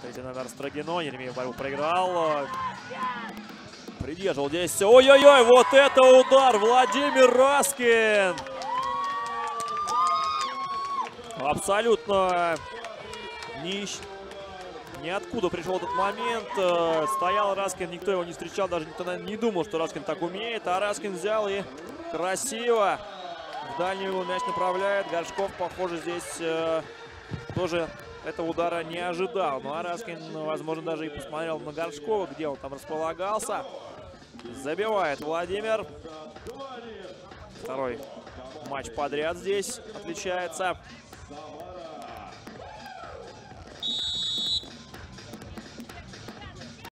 Третий номер Строгино. Еремеев борьбу проиграл. Придерживал здесь. Ой-ой-ой, вот это удар! Владимир Раскин! Абсолютно ниоткуда пришел этот момент. Стоял Раскин, никто его не встречал, даже никто не думал, что Раскин так умеет. А Раскин взял и красиво в дальний угол мяч направляет. Горшков, похоже, здесь тоже этого удара не ожидал. Ну а Раскин, возможно, даже и посмотрел на Горшкова, где он там располагался. Забивает Владимир. Второй матч подряд здесь отличается.